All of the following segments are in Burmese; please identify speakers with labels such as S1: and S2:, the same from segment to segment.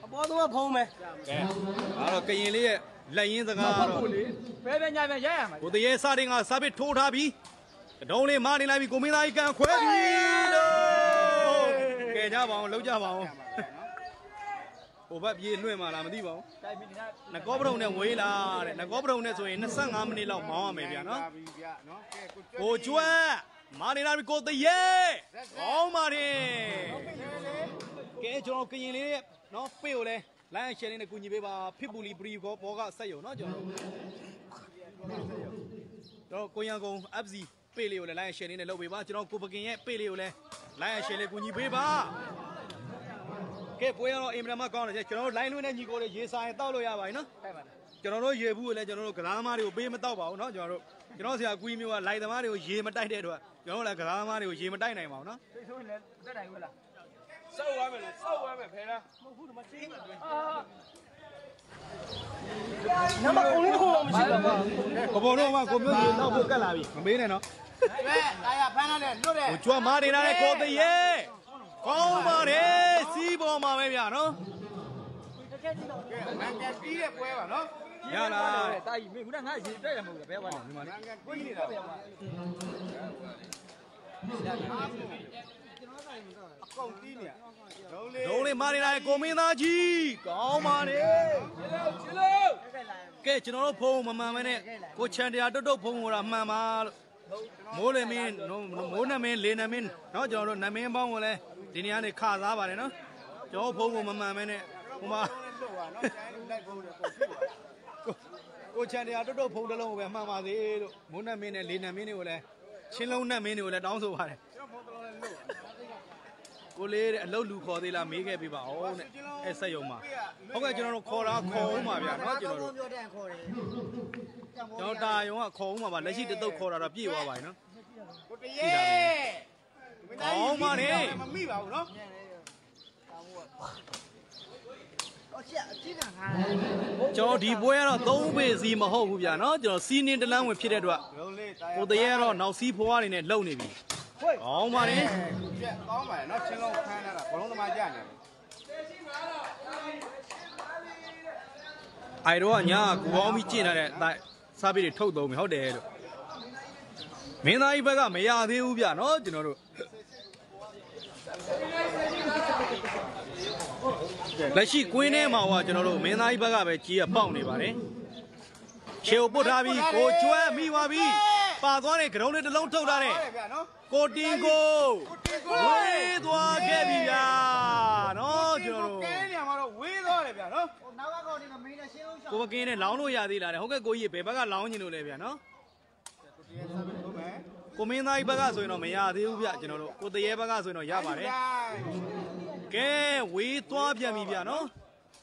S1: ဘောတော့ဖုံးမယ်ကဲအဲ့တော့ကရင်လေးရဲ့လက်ရင်းစကားတော့ဘယ်ပဲညာပဲရဲရမှာကိုတရေစတင်ကစာပစ်ထိုးထားပြီးတုံးလေးမနေလိုက်ပြီကိုမင်းသားကြီးကန်ခွဲပြီလို့ကဲကြပါအောင်လုံးကြပါအောင်ဟိုဘက်ပြေးလွှင့်มาလားမသိပါဘူးနကောပရုံနဲ့ဝေးလာတဲ့နကောပရုံနဲ့ဆိုရင်25မိနစ်လောက်မောင်းရမယ်ဗျာနော်ကိုကျွတ်မာနေလာပြီကိုတရေကောင်းပါတယ်ကဲကျွန်တော်ကရင်လေးရဲ့နော်ပေးကိုလဲလိုင်းရှယ်လေးနဲ့ကူညီပေးပါဖစ်ပူလီပရီဘောကဆက်ရုံနော်ကျွန်တော်ကိုရန်ကုန် FC ပေးလေးကိုလဲလိုင်းရှယ်လေးနဲ့လုပ်ပေးပါကျွန်တော်ကိုပကင်ရဲ့ပေးလေးကိုလဲလိုင်းရှယ်လေးကူညီပေးပါကဲပွဲရတော့အင်မတန်မှကောင်းတယ်ကျွန်တော်တို့လိုင်းလွှင့်နဲ့ညီကိုလေးရေစာရင်တောက်လို့ရပါပြီနော်ကျွန်တော်တို့ရေဘူးကိုလည်းကျွန်တော်တို့ကလားသမားတွေကိုပေးမတောက်ပါဘူးနော်ကျွန်တော်ဆရာကူကြီးမျိုးကလိုက်သမားတွေကိုရေမတိုက်တဲ့အတွက်ကျွန်တော်တို့လည်းကလားသမားတွေကိုရေမတိုက်နိုင်ပါဘူးနော်သိဆိုရင်လည်းတက်နိုင်ဘူးလားစောက်သွားမယ်လို့စောက်သွားမယ်ဖဲလားမဟုတ်ဘူးဒီမှာချင်းမှာတွင်နံပါတ်9လေးဟိုတော့မရှိတော့ဘူးကိုဘုံတော့ကိုမျိုးကြီးတော့ဖို့ကတ်လာပြီမမေးနဲ့နော်ပဲတာရဖမ်းလာတယ်လွတ်တယ်ကိုကြွမားနေလာတဲ့ကိုတရေကောင်းပါတယ်စီးပေါ်မှာပဲဗျာနော်ကဲမန်ကန်တီးတဲ့ပွဲပါနော်ရလားတာကြီးမင်းခုနကငါရေတက်ရမဟုတ်လားဘဲပါဒီမှာမန်ကန်ကိုကြီးနေတာအကုန်တီးနေရဒုံးလေးမာနေလာတဲ့ကိုမင်းသားကြီးကောင်းပါတယ်ချီလို့ကဲကျွန်တော်တို့ဖုံးမမှန်မဲနဲ့ကိုချန်တရားတုတ်ဖုံးဟိုတာမှန်ပါလို့မိုးလေမင်းမိုးနမင်းလေနမင်းเนาะကျွန်တော်တို့နမင်းပေါင်းကိုလည်းဒီနေရာနေခစားပါတယ်เนาะကျွန်တော်ဖုံးကိုမမှန်မဲနဲ့ဟိုမှာကိုချန်တရားတုတ်ဖုံးတစ်လုံးကိုပဲမှန်ပါသေးလို့မိုးနမင်းနဲ့လေနမင်းတွေကိုလည်းချင်းလုံးနမင်းတွေကိုလည်းတောင်းဆိုပါတယ်ကိုလေးတဲ့အလုတ်လူခေါ်သေးလားမေးခဲ့ပြပါအောင်တဲ့အဲ့ဆက်ရုံမှာဟုတ်ကဲ့ကျွန်တော်တို့ခေါ်တာခေါ်ဦးမှာဗျာเนาะကျွန်တော်တို့ကျွန်တော်တာယုံကခေါ်ဦးမှာပါလက်ရှိတတုတ်ခေါ်တာတော့ပြည့်သွားပါပြီเนาะကိုတရေကောင်းပါနဲ့မမိပါဘူးเนาะကျွန်တော်ဒီပွဲကတော့3ပေစီမဟုတ်ဘူးဗျာเนาะကျွန်တော်စီးနင်းတလန်းဝင်ဖြစ်တဲ့အတွက်ကိုတရေကတော့နောက်စီးဖွားနေနဲ့လှုပ်နေပြီကောင်းပါနဲ့ကောင်းပါနဲ့เนาะချင်းလုံးခန်းလာတာဘလုံးသမားကြနေအိုင်တော့ညာကိုပေါင်းပြီးကျင့်လာတဲ့စားပြီးတွေထုတ်သုံးပြီဟုတ်တယ်လို့မင်းသားကြီးဘက်ကမရသေးဘူးဗျာနော်ကျွန်တော်တို့လက်ရှိကွင်းထဲမှာကကျွန်တော်တို့မင်းသားကြီးဘက်ကပဲကြီးရပေါက်နေပါတယ်ခြေကိုပုတ်ထားပြီးကိုကျွဲမိပါပြီပါသွားတဲ့ဂရုံးလေးတစ်လုံးထုတ်ထားတဲ့ကိုတင်ကိုဝေးသွားခဲ့ပြီဗျာနော်ကျွန်တော်တို့ကဲနေမှာတော့ဝေးသွားတယ်ဗျာနော်နောက်ကကောင်းနေမင်းနဲ့ရှင်းလုံးရှောင်းကိုကင်းနဲ့လောင်းလို့ရသေးလားဟုတ်ကဲ့ကိုကြီးဘယ်ဘက်ကလောင်းညင်လို့လဲဗျာနော်ကိုမင်းသားကြီးဘက်ကဆိုရင်တော့မရသေးဘူးဗျကျွန်တော်တို့ကိုတရေဘက်ကဆိုရင်တော့ရပါတယ်ကဲဝေးသွားပြန်ပြီဗျာနော်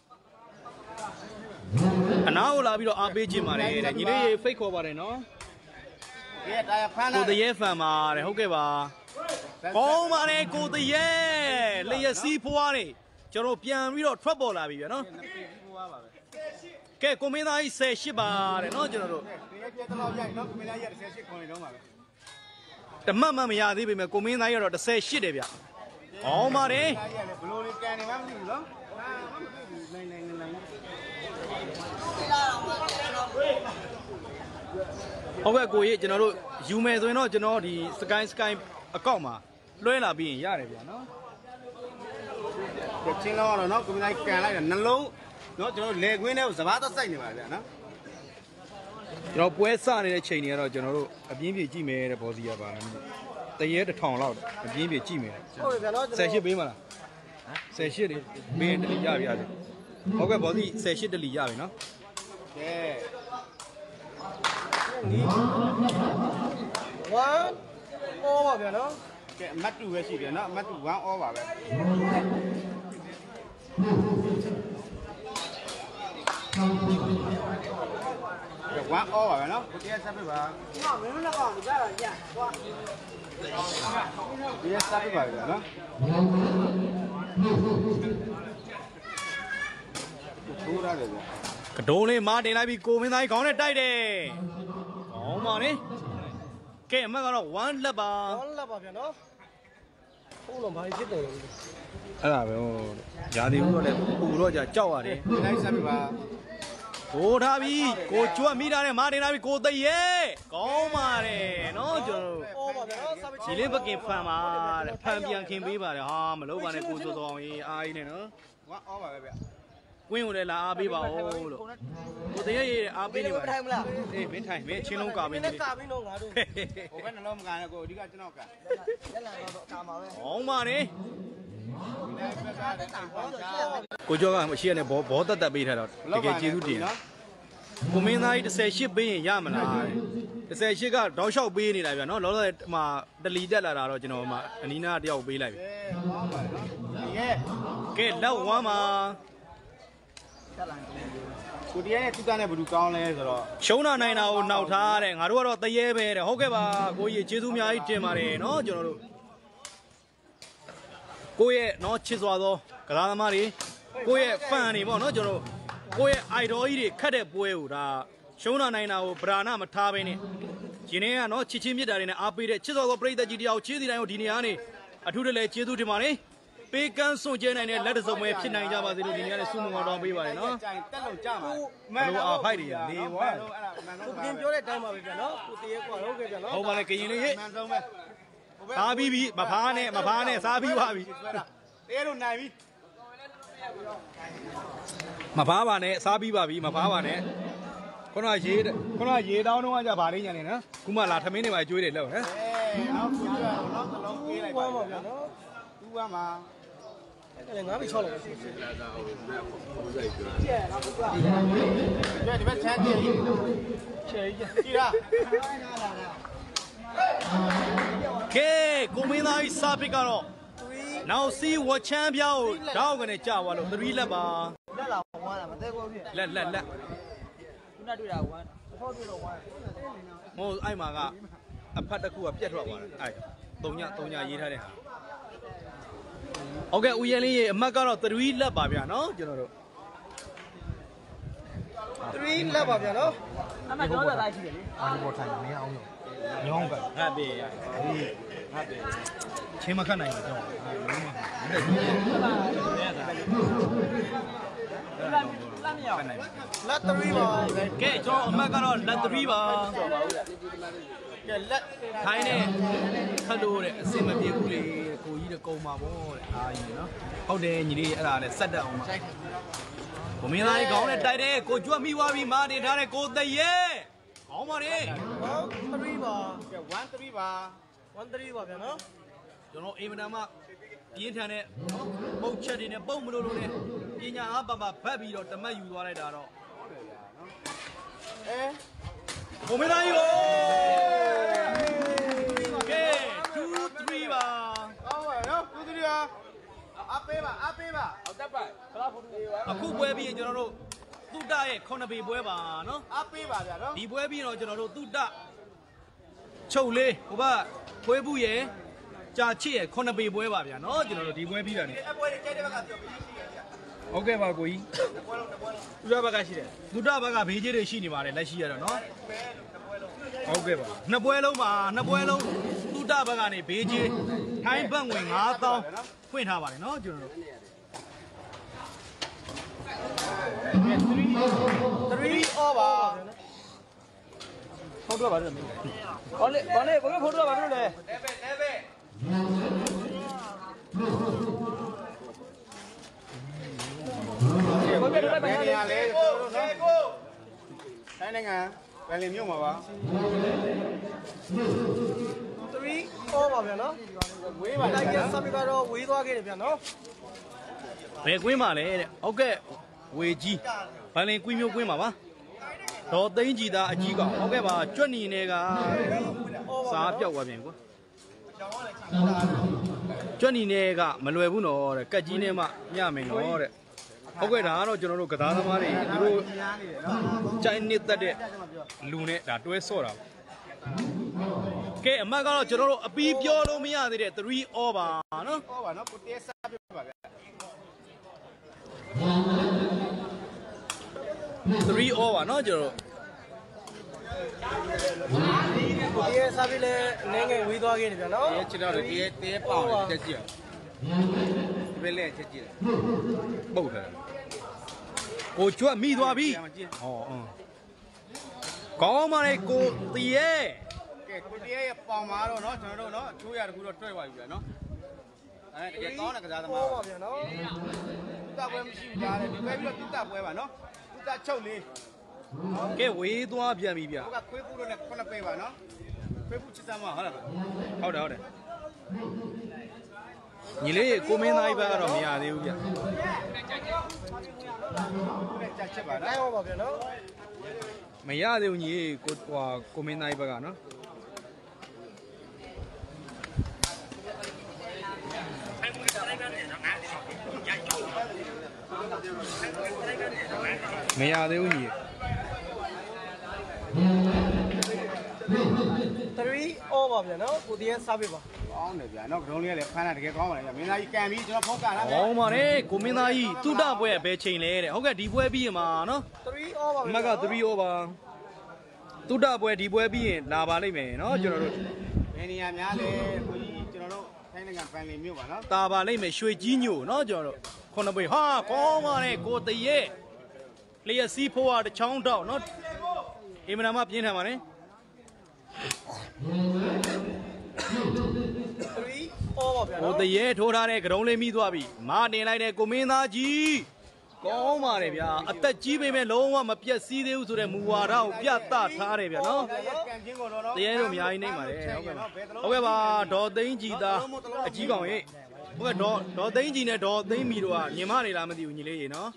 S1: အနားကိုလာပြီးတော့အားပေးခြင်းပါတယ်တဲ့ညီလေးရေဖိတ်ခေါ်ပါတယ်နော်ကဲတာရဖမ်းလာကိုတရေဖန်ပါတယ်ဟုတ်ကဲ့ပါကောင်းပါတယ်ကိုတရေလျက်စီးဖွားနေကျွန်တော်ပြန်ပြီးတော့ထွက်ပေါ်လာပြီဗျာနော်ကဲကိုမင်းသားကြီး18ပါတယ်နော်ကျွန်တော်တို့ဒီရက်ကျက်တော့ရိုက်နော်ကိုမင်းသားကြီး18ခွန်နေတော့ပါပဲတမတ်မှမရသေးပေမဲ့ကိုမင်းသားကြီးကတော့18တယ်ဗျကောင်းပါတယ်ဘလို့လေးကန်နေမှမသိဘူးနော်ဟုတ်ကဲ့ကိုကြီးကျွန်တော်တို့ယူမယ်ဆိုရင်တော့ကျွန်တော်ဒီ sky အကောင့်မှာလွှဲလာပြီးရင်ရတယ်ဗျာနော်ချင်းလောက်တော့နော်ကွန်ပျူတာကန်လိုက်တာနှလုံးနော်ကျွန်တော်လေခွင်းထဲကိုစဘာသက်စိုက်နေပါဗျာနော်ကျွန်တော်ပွဲစနေတဲ့ချိန်တွေကတော့ကျွန်တော်တို့အပြင်းပြေကြည့်မယ်တဲ့ဘောစီရပါလားတရေ1000လောက်အပြင်းပြေကြည့်မယ်ဟုတ်တယ်ဗျာနော်18ပေးမလား18လေမင်းတလီရပြီအဲ့ဟုတ်ကဲ့ဘောစီ18တလီရပြီနော်ကဲ1 all ပါဗျာနော်ကဲအမတ်2ပဲရှိတယ်နော်အမတ်2 1 all ပါပဲ1 all ပါပဲနော်ကိုတရားဆက်ပြပါနော်မင်းတို့ကတော့ကြတာညကွာဒီဆက်ပြပါဗျာနော်ထိုးရတယ်ဗျာကဒုံးလေးမားတင်လိုက်ပြီးကိုမင်းသားကြီးခေါင်းနဲ့တိုက်တယ်ကောင်းပါလေကဲအမတ်ကတော့1လက်ပါ1လက်ပါဗျာနော်
S2: လုံးဘာဖြစ်တယ်လဲ
S1: အဲ့ဒါပဲဟိုဂျာဒီဦးတော့လည်းပူတော့ကြာကြောက်ရတယ်လိုက်ဆက်ပြပါကိုထားပြီကိုကျွတ်မိတာနဲ့မာတင်လာပြီကိုသိရဲကောင်းပါတယ်နော်ကျွန်တော်ဒီလေးပကင်ဖန်ပါတဲ့ဖန်ပြန်ခင်ပေးပါတယ်ဟာမလုပ်ပါနဲ့ကိုစောစောအောင်ကြီးအားကြီးနဲ့နော်ဝါအော်ပါပဲဗျကွင်းကိုလည်းလာအားပေးပါဦးလို့ကိုသိရဲအားပေးနေပါထိုင်မလားအေးမင်းထိုင်မင်းချင်းလုံးကာပေးနေကာပေးတော့ငါတို့ဟိုဘက်နှလုံးမကန်နဲ့ကိုအဓိကကျွန်တော်ကလက်လာတော့ကာမှာပဲဟောင်းပါနေကိုကျော်ကမရှိရနဲ့ဘောတက်တက်ပေးထားတော့တကယ်ကျေးဇူးတင်ကိုမင်းသားကြီး18ပေးရင်ရမလား18ကတောက်လျှောက်ပေးနေတာဗျာနော်လောလောဆယ်မှာတလီတက်လာတာတော့ကျွန်တော်မှအနီးနားတယောက်ပေးလိုက်ပြီကဲလောက်ဝမ်းပါကိုတရားနဲ့သူကနဲ့ဘယ်သူကောင်းလဲဆိုတော့ရှုံးတာနိုင်တာကိုနောက်ထားတဲ့ငါတို့ကတော့တရေပဲတဲ့ဟုတ်ကဲ့ပါကိုကြီးကျေးဇူးအများကြီးတင်ပါတယ်နော်ကျွန်တော်တို့ကိုရဲ့နော်ချစ်စွာသောကစားသမားတွေကိုရဲ့ fan တွေပေါ့နော်ကျွန်တော်ကိုရဲ့ idol ကြီးတွေခတ်တဲ့ပွဲကိုဒါရှုံးတာနိုင်တာကိုဗราဏမထားဘဲနဲ့ဒီနေ့ကနော်ချစ်ချင်းမြတ်တာတွေနဲ့အားပေးတဲ့ချစ်စွာသောပရိသတ်ကြီးတယောက်ချစ်စီတိုင်းကိုဒီနေရာကနေအထူးတလဲကျေးဇူးတင်ပါတယ်ပေးကန်းစွန့်ကျဲနိုင်တဲ့လက်တစုံပဲဖြစ်နိုင်ကြပါစေလို့ဒီနေရာနဲ့ဆုမွန်ကောင်းတောင်းပေးပါတယ်နော်တက်လို့ကြမှာမလို့အားဖိုက်တွေနေဝါကိုကင်းပြောတဲ့အတိုင်းပါပဲဗျာနော်ကိုတရေကွာဟုတ်ကဲ့ဗျာနော်ဟုတ်ပါလေကရင်လေးဟေ့အမှန်ဆုံးပဲစားပြီးပြီမဖားနဲ့စားပြီးပါပြီတဲလို့နိုင်ပြီမဖားပါနဲ့စားပြီးပါပြီမဖားပါနဲ့ခုနရေတောင်းတော့ကကြဗာလေးညာနေနော်ခုမှလာထမင်းတွေပါကျွေးတယ်လို့ဟမ်အောက်ကျွေးရတော့တစ်လုံးပေးလိုက်ပါဗျာနော်တူပါမှာအဲ့ငါးပြီ6လောက်ဒီဘက်ချမ်းကြည့်ချေကြီးလားကဲကိုမင်းသားကြီးစားပစ်ကတော့နောက်စီဝချမ်းပြောင်းတောက်ကနေကြာသွားလို့3လက်ပါလက်လာဝမ်းတာမသေးဘူးဖြစ်လက်ခုနတွေ့တာဝမ်းတော့တွေ့တော့ဝမ်းဟိုအဲ့မှာကအဖတ်တစ်ခုကပြတ်ထွက်သွားတယ်အဲ့3ညရေးထားတဲ့ဟာဟုတ်ကဲ့ဦးရဲလေးရေအမတ်ကတော့3လက်ပါဗျာနော်ကျွန်တော်တို့3လက်ပါဗျာနော်အမတ်တော့သားရှိတယ်လေအားပေါ်ထိုင်မရအောင်လို့ညောင်းကဟတ်ပြီချင်းမခတ်နိုင်ဘူးတော့လက်3ပါကဲကျွန်တော်အမတ်ကတော့လက်3ပါကဲလက်ထိုင်းနဲ့ခတ်လို့တဲ့အစင်မပြေဘူးလေကိုကြီးတဲ့ကုံပါဗောတဲ့အားကြီးနော်ဟုတ်တယ်ညီလေးအဲ့ဒါနဲ့ဆက်တက်အောင်ပါကိုမင်းသားကြီးခေါင်းနဲ့တိုက်တယ်ကိုကြွတ်မိသွားပြီမာတင်ထားတဲ့ကိုတရေခေါင်းပါလေ3ပါကဲ1 3ပါ1 3ပါဗျာနော်ကျွန်တော်အိမ်မနာမပြင်းထန်တဲ့ပုတ်ချက်တွေနဲ့ပုံမလို့နဲ့ပညာအားပါပါဗတ်ပြီးတော့တမတ်ယူသွားလိုက်တာတော့ကိုမင်းသားကြီးကိုကဲ2 3ပါအော်ပါနော်2 3ပါအပေးပါဟုတ်တက်ပါခလာဖိုတူအခုပွဲပြီးရင်ကျွန်တော်တို့သုတရဲ့9ပေပွဲပါနော်အပေးပါဗျာနော်ဒီပွဲပြီးတော့ကျွန်တော်တို့သုတချုပ်လေးဟိုဘခွေးဘူးရဲ့ကြာချစ်ရဲ့9ပေပွဲပါဗျာနော်ကျွန်တော်တို့ဒီပွဲပြီးတာနေအပွဲတွေကျဲတဲ့ဘက်ကပြောပြီးရှိရဗျာဟုတ်ကဲ့ပါကိုကြီးတစ်ပွဲလုံးသုတဘက်ကရှိတယ်သုတဘက်ကဘေးကြီးတွေရှိနေပါတယ်လက်ရှိရတော့နော်ဟုတ်ကဲ့ပါနှစ်ပွဲလုံးပါနှစ်ပွဲလုံးသုတဘက်ကနေဘေးကြီးထိုင်းဘတ်ငွေ9000ဖွင့်ထားပါတယ်နော်ကျွန်တော်တို့3 over ဖောက်တော့ပါတယ်ကောလေကိုဖောက်တော့ပါတယ်လေလေဘယ်လိုလဲရလဲကိုတိုင်းနိုင်ငံဘယ်လင်မြို့မှာပါ3 over ဗျာနော်ဝေးပါလိုက်ကစပီကတော့ဝေးသွားခဲ့တယ်ဗျာနော်ဘယ်ကွင်းပါလဲတဲ့ဟုတ်ကဲ့ဝေကြီးဘယ်လင်ကွင်းမျိုးကွင်းပါပါဒေါ်သိန်းကြည်သားအကြီးကောင်ဟုတ်ကဲ့ပါကြွက်နီနေကစားပြောက်သွားပြန်ကွာကြွက်နီနေကမလွယ်ဘူးနော်တဲ့ကက်ကြီးနဲ့မှညမယ်နော်တဲ့ဟုတ်ကဲ့ဒါကတော့ကျွန်တော်တို့ကစားသမားတွေသူတို့ကြိုင်းနစ်သက်တဲ့လူနဲ့ဒါတွဲဆော့တာကဲအမတ်ကတော့ကျွန်တော်တို့အပီးပြောလို့မရသေးတဲ့3 over နော် over နော်ကိုတဲစားပြပါဗျာ3 over နော်ကျွန်တော်တို့
S2: ဒီရဲ့စားပြီးလဲနင်းငယ်ဝေးသွားခဲ့တယ်ဗျာနော်
S1: ဒီချစ်တော့ဒီပေါင်တက်ကြည့်ဘယ်လဲချက်ကြည့်ပုတ်တယ်ကိုကျွတ်မိသွားပြီဟောကောင်းပါလေကိုတည်ရဲ့ကဲကိုတည်ရဲ့ပေါင်မှာတော့เนาะကျွန်တော်တို့เนาะအချိုးရတခုတော့တွဲသွားပြီဗျာเนาะတကယ်ကောင်းတဲ့ကစားသမားပါဗျာเนาะသူ့ပွဲမရှိဘူးကြားတယ်ဒီပွဲပြီးတော့သူ့ပွဲပါเนาะသူ့ချုပ်လေးကဲဝေးသွားပြန်ပြီဗျာဟိုကခွေးပူလို့နဲ့ခုနပဲပါเนาะခွေးပူချစ်စမ်းမဟုတ်လားဟုတ်တယ်ညီလေးကိုမင်းသားကြီးဘက်ကတော့မရသေးဘူးဗျကြာချက်ပါလားဟုတ်ပါဗျာနော်မရသေးဘူးညီကိုမင်းသားကြီးဘက်ကနော်မရသေးဘူးညီ
S2: 3 over ဗျာနော်ကိုတည်းစားပေးပါ
S1: ကောင်းတယ်ဗျာနော်ကတုံးလေးကလည်းဖမ်းတာတကယ်ကောင်းပါလေဗျာမင်းသားကြီးကန်ပြီးကျွန်တော်ဖုန်းကလာဗျာကောင်းပါတယ်ကိုမင်းသားကြီးတုဒ္ဒပွဲဘယ်ချိန်လဲတဲ့ဟုတ်ကဲ့ဒီပွဲပြီးရင်မှာနော်
S2: 3 over
S1: အမက3 over တုဒ္ဒပွဲဒီပွဲပြီးရင်လာပါလိမ့်မယ်နော်ကျွန်တော်တို့ဘယ်နေရာများလဲကိုကြီးကျွန်တော်တို့ထိုင်းနိုင်ငံပန်လီမြို့ပါနော်တာပါလိမ့်မယ်ရွှေကြီးညို့နော်ကျွန်တော်တို့ခုနှစ်ပွဲဟာကောင်းပါတယ်ကိုတရဲ့လျက်စီးဖို့ကတချောင်းတော့နော်အင်မနာမပြင်းထန်ပါနဲ့ဟိုတရေထိုးထားတဲ့ကရုံးလေးမိသွားပြီမာတင်လိုက်တဲ့ကိုမင်းသားကြီးကောင်းပါတယ်ဗျာအသက်ကြီးပေမဲ့လုံးဝမပြတ်စည်းသေးဘူးဆိုတဲ့မူဝါဒကိုပြသထားတယ်ဗျာနော်တရေတို့အများကြီးနေပါတယ်ဟုတ်ကဲ့ပါဒေါ်သိန်းကြည်သားအကြီးကောင်ရေးဟုတ်ကဲ့ဒေါ်သိန်းကြည်နဲ့ဒေါ်သိန်းမီတို့ကညင်မနေလားမသိဘူးညီလေးရေနော်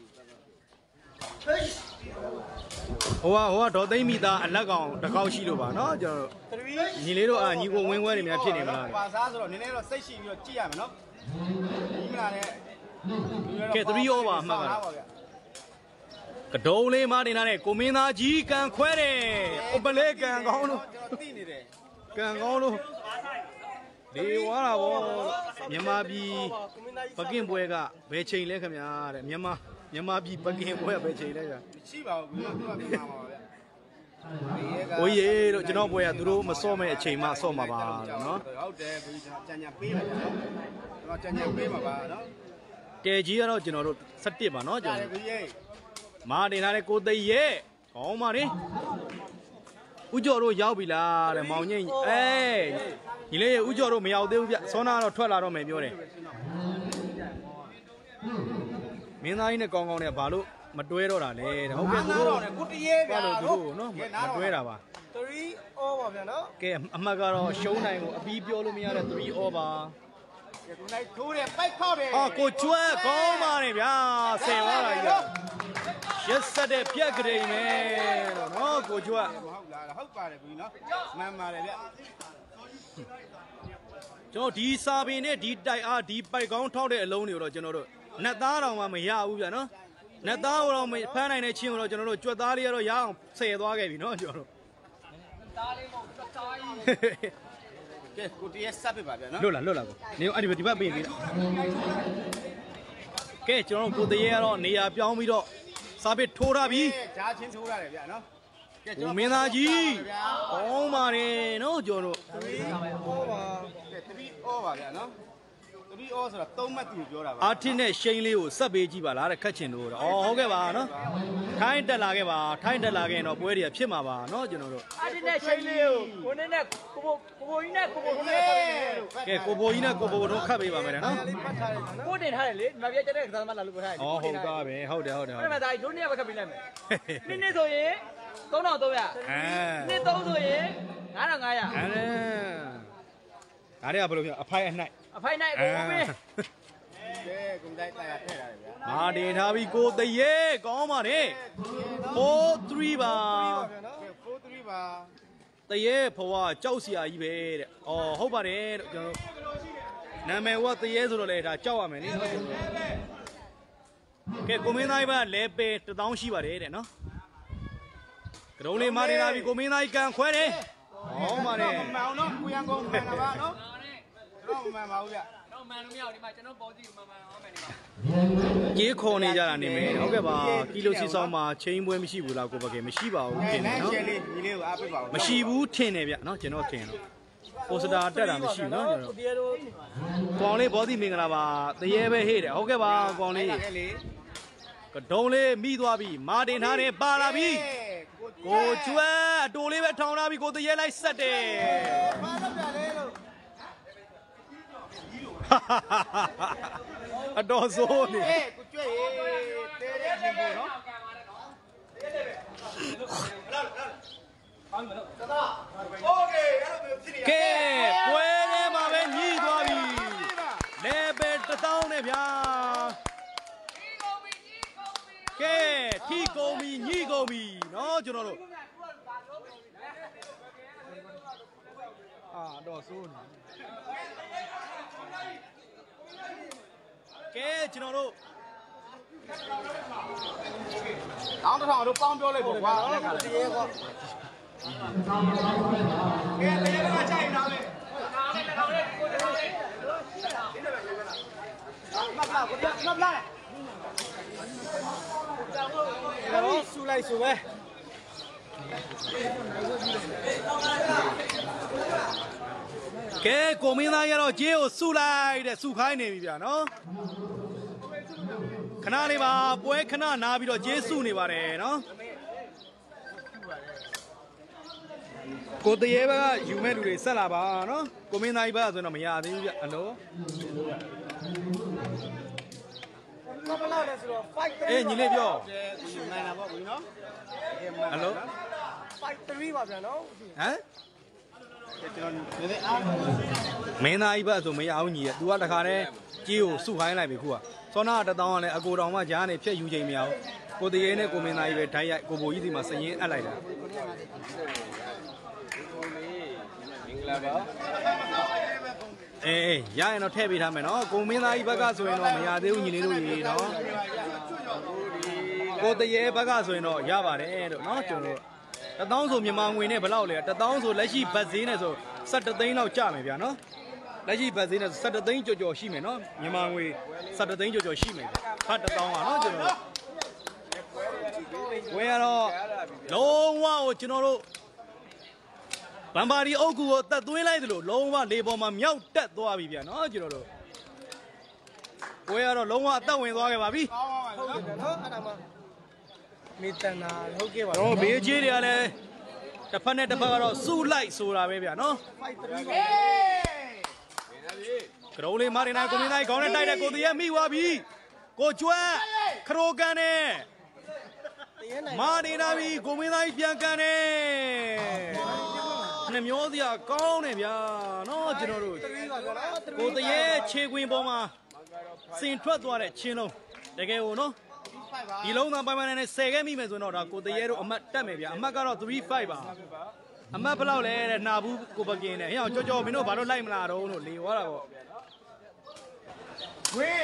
S1: ဟိုကဒေါ်သိမ့်မိသားအလက်ကောင်တစ်ခေါက်ရှိလို့ပါနော်ကျွန်တော်တို့ညီလေးတို့ညီကိုဝင်းခွဲတွေများဖြစ်နေမလားပါစားဆိုတော့နည်းနည်းတော့စိတ်ရှိပြီးတော့ကြည့်ရမယ်နော်ညီမလာတဲ့ကဲ3 over မှတ်ပါကတုံးလေးမတင်ထားတဲ့ကိုမင်းသားကြီးကန်ခွဲတယ်ဥပလေးကန်ကောင်းလို့ကျွန်တော်သိနေတယ်ကန်ကောင်းလို့လေဝါတာဗောမြန်မာပြည်ပကင်ပွဲကဘယ်ချိန်လဲခင်ဗျာတဲ့မြန်မာပြည်ပကင်ပွဲပဲချိန်လဲကြာရှိပါဘူးသူကမြန်မာပါဗျ။ကိုကြီးတို့ကျွန်တော်ပွဲကသူတို့မစော့မဲ့အချိန်မှစော့မှာပါနော်။ဟုတ်တယ်ကိုကြီးကျွန်တော်ကြံ့ပေးလိုက်နော်။ကျွန်တော်ကြံ့ပေးမှာပါနော်။တဲကြီးကတော့ကျွန်တော်တို့17ပါနော်ကျွန်တော်။မာတင်ထားတဲ့ကိုသိရဲ့ကောင်းပါလေ။ဦးကျော်တို့ရောက်ပြီလားတဲ့မောင်ငိမ့်ညီလေးဦးကျော်တို့မရောက်သေးဘူးဗျ။စောနာကတော့ထွက်လာတော့မယ်ပြောတယ်။မင်းသားကြီးနဲ့ကောင်းကောင်းနဲ့ဘာလို့မတွဲတော့တာလဲဟုတ်ကဲ့သူတို့ကိုတရေဗျာသူတို့နော်မတွဲတာပါ
S2: 3 over ဗျာနော်
S1: ကဲအမှတ်ကတော့ရှုံးနိုင်ကိုအပြီးပြောလို့မရတဲ့3 over ကဲသူလိုက်ထိုးတယ်ပိုက်ခောက်တယ်ကိုကျွဲကောင်းပါနဲ့ဗျာဆယ်သွားတာကြီးရက်ဆက်တဲ့ပြက်ကြိမ်ပဲလို့နော်ကိုကျွဲမဟုတ်လားဟုတ်ပါတယ်ကိုကြီးနော်မှန်ပါတယ်ဗျကျွန်တော်ဒီစာပင်နဲ့ဒီတိုက်အားဒီပိုက်ကောင်းထောက်တဲ့အလုံးတွေကိုတော့ကျွန်တော်တို့နတ်သားတော်မှမရဘူးဗျာနော်နတ်သားတော်ဖမ်းနိုင်တဲ့ချင်းကိုတော့ကျွန်တော်တို့ကြွက်သားလေးကတော့ရအောင်ဆယ်သွားခဲ့ပြီနော်ကျွန်တော်တို့သားလေးမဟုတ်ကြွက်သားကြီးကဲကိုတည်းဆက်ပြပါဗျာနော်လွတ်လာကိုနေအဲ့ဒီဘက်ပြင်ပြီကဲကျွန်တော်တို့ကိုတည်းကတော့နေရာပြောင်းပြီးတော့စာပစ်ထိုးထားပြီဂျားချင်းထိုးရတယ်ဗျာနော်ကဲကျွန်တော်မင်းသားကြီးကောင်းပါတယ်နော်ကျွန်တော်တို့3 over ပါကဲ3 over ပါဗျာနော်3 over ဆိုတာ3မှတ်သူပြောတာပါအာထင်းနဲ့ရှိန်လေးကိုဆက်ပေးကြည့်ပါလားတဲ့ခတ်ချင်လို့တော့ဟုတ်ကဲ့ပါနော်ထိုင်းတက်လာခဲ့ပါထိုင်းတက်လာခဲ့ရင်တော့ပွဲတွေဖြစ်မှာပါနော်ကျွန်တော်တို့
S2: အာထင်းနဲ့ရှိန်လေးကိုကိုနေနဲ့ကိုဘိုကြီးနဲ့ကိုဘိုနဲ့
S1: ကဲကိုဘိုကြီးနဲ့ကိုဘိုတို့ခတ်ပေးပါမယ်နော်
S2: ကိုတင်ထားတယ်လေမပြတ်တဲ့ကစားသမားလာလို့ပြောထားတယ်
S1: ဟုတ်သားပဲဟုတ်တယ်
S2: အဲ့မှာဒါတို့နေရာပဲခတ်ပေးလိုက်မယ်နေ့ဆိုရင်3300နေ့3ဆိုရင်9500
S1: ဒါတွေကဘယ်လိုပြောအဖိုင်အနှိုက်
S2: အဖိုင်နိုင်ကိုမင်း
S1: ကဲကုန်တိုင်းတရားထည့်ရတယ်ဗျာမာတင်ထားပြီးကိုတရေကောင်းပါနဲ့43ပါ43ပါတရေဖွာကြောက်စရာကြီးပဲတဲ့ဟုတ်ပါတယ်ကျွန်တော်နာမည်ကတရေဆိုတော့လေဒါကြောက်ရမယ်နိကဲကိုမင်းသားကြီးကလဲပေ1000ရှိပါတယ်တဲ့နော်ကရုံးလေးမာတင်ထားပြီးကိုမင်းသားကြီးကန်ခွဲတယ်ဟောပါတယ်မအောင်တော့ကိုရန်ကုန်မှန်တာပါနော်တော့မှန်ပါဘူးဗျတော့မှန်လို့မရဘူးဒီမှာကျွန်တော်ပေါ်ကြည့်မှန်အောင်မယ်ဒီမှာကြေးခေါ်နေကြတာနေမယ်ဟုတ်ကဲ့ပါကီလိုစီဆောင်မှာချင်းပွဲမရှိဘူးလားကိုဘကဲမရှိပါဘူးထင်တယ်နော်မရှိဘူးထင်တယ်ဗျနော်ကျွန်တော်ထင်တော့ပိုစတာတက်တာမရှိဘူးနော်ကျွန်တော်ကောင်လေးဘောတိမင်္ဂလာပါတရေပဲဟေ့တယ်ဟုတ်ကဲ့ပါကောင်လေးကဒုံလေးမိသွားပြီမာတင်ထားတယ်ပါလာပြီကိုကျွဲအတူလေးပဲထောင်လာပြီကိုတရေလိုက်ဆက်တယ်အတော်စိုးနေ
S2: ကိုကျွဲ့ရေတဲတဲ့ရှင်ကိုနော်
S1: ကဲပွဲထဲမှာပဲညှိသွားပြီလေပဲ1000နဲ့ဗျာကဲထီကုန်ပြီညှိကုန်ပြီနော်ကျွန်တော်တို့တော့စိုးနေကဲကျွန်တော်တို့
S2: တောင်းတစ်ထောင်တို့ပေါင်းပြောလိုက်ပေါ့ကွာတရေကွာကဲတရေကချိုင်တော့လေမပလာကိုမပလာဆူလိုက်ဆူပဲ
S1: ကဲကိုမင်းသားရတော့ကြေးကိုစုလိုက်တဲ့စုခိုင်းနေပြီဗျာနော်ခဏလေးပါပွဲခဏနားပြီးတော့ကြေးစုနေပါတယ်နော်ကိုတရေဘက်ကယူမဲ့လူတွေဆက်လာပါနော်ကိုမင်းသားကြီးဘက်ကဆိုတော့မရသေးဘူးဗျအလို့
S2: မပလာလဲဆိုတော့5-3
S1: အေးညီလေးပြော
S2: နိုင်တာပေါ့ဘူးနော်
S1: အလို့
S2: 5-3ပါဗျာနော်
S1: ဟမ်မင်းသားကြီးဘက်ဆိုမရအောင်ညီရဲ့ तू ကတခါတည်းကြေးကိုစုခိုင်းလိုက်ပြီခုကစောနာ1000ကလည်းအကိုတော်မှကြားနေဖြက်ယူချိန်မရအောင်ကိုတရေနဲ့ကိုမင်းသားကြီးပဲဓာတ်ရိုက်ကိုဘိုကြီးဒီမှာစရင်အပ်လိုက်တာအေးရရင်တော့ထည့်ပေးထားမယ်နော်ကိုမင်းသားကြီးဘက်ကဆိုရင်တော့မရသေးဘူးညီလေးတို့ရေနော်ကိုတရေဘက်ကဆိုရင်တော့ရပါတယ်လို့နော်ကျွန်တော်1000ဆိုမြန်မာငွေနဲ့ဘယ်လောက်လဲ1000ဆိုလက်ရှိဘတ်ဈေးနဲ့ဆို17သိန်းလောက်ကျမယ်ဗျာနော်လက်ရှိဘတ်ဈေးနဲ့17သိန်းကျော်ကျော်ရှိမယ်နော်မြန်မာငွေ17သိန်းကျော်ကျော်ရှိမယ်ဖတ်1000ပါနော်ကျွန်တော်ဝယ်ရတော့လုံးဝကိုကျွန်တော်တို့ဗန်ပါဒီအုပ်ကူကိုတက်သွင်းလိုက်သလိုလုံးဝလေပေါ်မှာမြောက်တက်သွားပြီဗျာနော်ကျွန်တော်တို့ဝယ်ရတော့လုံးဝအသက်ဝင်သွားခဲ့ပါပြီ
S2: ဟုတ်ကဲ့နော်အဲ့ဒါမှမေတ္တနာဟုတ်ကဲ့ပါ
S1: တော့ဘေးကြီးတွေကလည်းတစ်ဖက်နဲ့တစ်ဖက်ကတော့စုလိုက်ဆိုတာပဲဗျာနော်ကရုံးလေးမာရီနာကိုမင်းသားခေါင်းနဲ့တိုက်တဲ့ကိုတည်းမိသွားပြီကိုကျွတ်ခရိုကန်နဲ့မာရီနာပြီကိုမင်းသားပြန်ကန်နဲ့နှမျောစရာကောင်းတယ်ဗျာနော်ကျွန်တော်တို့ကိုတည်းခြေခွင်ပေါ်မှာစင်ထွက်သွားတဲ့ချင်းလုံးတကယ်ကိုနော်ဒီလုံးသားပိုင်ပိုင်နဲ့10ခဲ့မိမယ်ဆိုတော့ဒါကိုတရေတို့အမတ်တက်မယ်ဗျာအမတ်ကတော့3-5ပါအမတ်ဘယ်လောက်လဲတဲ့နှာဘူးကိုပကင်းနဲ့ဟဲ့အောင်ကြောမင်းတို့ဘာလို့လိုက်မလာတော့လို့လေသွားတာပေါ့
S2: ဝေး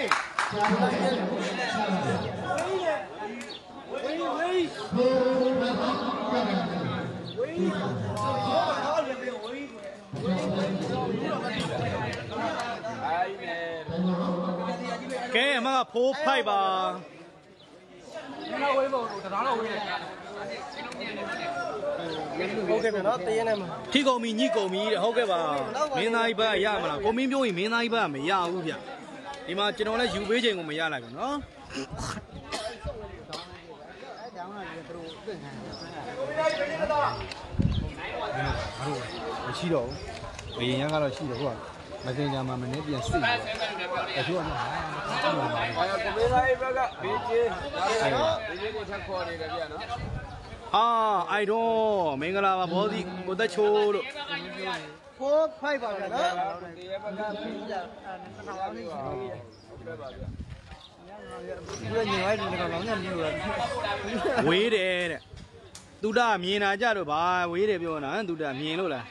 S1: ကဲအမက4-5ပါ
S2: နောက်ဝေးဖို့တရားတော့ဝေးတယ်ဟုတ်ကဲ့ဗျာနော်တရေနဲ့မှာ
S1: ထီကုန်ပြီညှိကုန်ပြီတဲ့ဟုတ်ကဲ့ပါမင်းသားကြီးဘက်ကရမလားကိုမင်းပြောရင်မင်းသားကြီးဘက်ကမရဘူးဗျဒီမှာကျွန်တော်လည်းယူပေးချိန်ကိုမရလိုက်ဘူးနော်မရှိတော့ဘူးဘယင်ရကတော့ရှိတယ်ဟုတ်မစင်ကြမှာမနေ့ပြန်စစ်တယ်တချို့ကဘာ
S2: ကိုမေးလိုက်ဘက်ကဘေးကြီးဘေးကြီးကိုချက်ခေါ်နေတယ်ဗျာနော်
S1: အိုင်တော့မင်္ဂလာပါဘောဒီကိုသက်ချိုးတို့
S2: 4-5ပါဗျာနော်ဒီရဲ့ဘက်ကဘေးကြီး2000လေးပါဟုတ်ပါဗျာဒီညိုင်းဒီကောင်လောင်းညမြင်လို့
S1: ဝေးတယ်တဲ့သူတမြင်တာကြတော့ဘာဝေးတယ်ပြောတာသူတမြင်လို့လား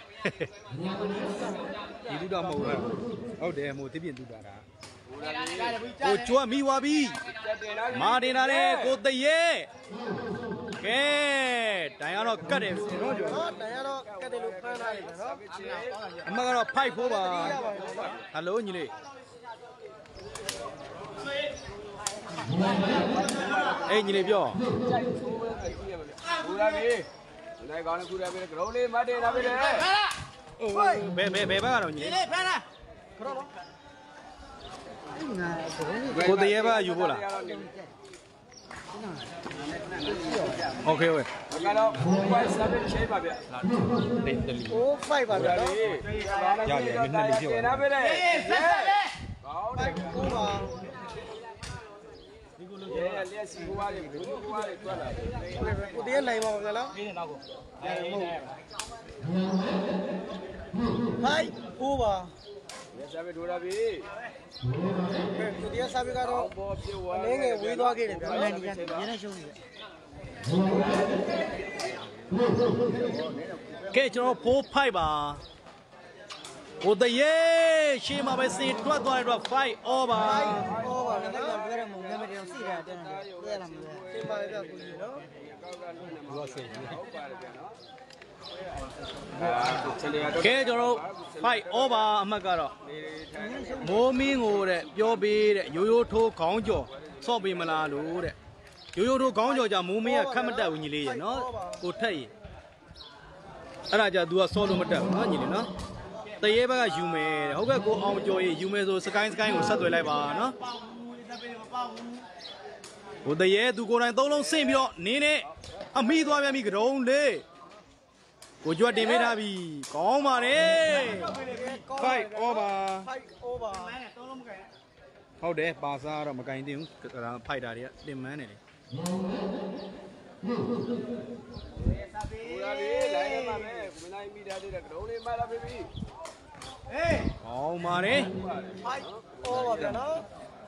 S1: ဒီသူတမဟုတ်ဘူးဟုတ်တယ်မို့တိပြင်းသူတာကိုကျွတ်မိသွားပြီမာတင်လာလေကိုတရေကဲတိုင်ရတော့ကတ်တယ်နော်ကျော်
S2: တိုင်ရတော့ကတ်တယ်လို့ဖမ်းထားတယ်နော်
S1: အမကတော့5-4ပါဟယ်လိုညီလေး Ê nhìn này biểu.
S3: Này con nó cua ra bên gấu lên, mắt đi ra bên đây.
S1: Bé bác nào nhỉ? Cô thấy ba yêu vô là? Ok rồi.
S3: Cái đó quay sang bên chế bà bịa.
S2: Cố phải vào đó.
S1: Dạ mình nên đi chưa?
S3: Ra bên đây. Có đây.
S2: Cố vào.
S3: Liên sĩ qua đi, qua đi qua lại.
S2: Cô tiến này vào rồi đó. Hai, cố vào.
S3: Ra bên đuôi ra đi.
S2: Cô tiến sao biết cái đó? Anh nghe vui to kia đấy. Này này này show gì?
S1: Cái chỗ phố phai bà. Cô thấy ye, chị mà bây giờ tuột tuột rồi phai ô bà.
S2: Ô vào nó làm cái này mùng cái này xì ra thế này. Đây làm cái bài đó cũng gì đó.
S1: Cái chỗ phai ô bà mà cái đó. Mô mi ngô đấy, biểu bì đấy, yo thô khóng cho, so bì mà là đủ đấy. Yo thô khóng cho mô mi à khăm đào như vậy nó, cô thấy. Ở đây đua solo mà đào nó như vậy nó. Tại bác yêu mẹ, hôm nay cô ông cho yêu mẹ rồi sky của sát đuổi lại bà nó. Cô thấy tụi cô đang tông long xem biểu, nè, mi tôi mi cái đông đấy. Cô cho đem ra bị, có mà đấy. Phải ô bà. Hậu đấy, bà sao rồi mà cái gì cũng phải ra đấy, đem máy này. Oh mà đấy.
S2: Ô vào cái đó.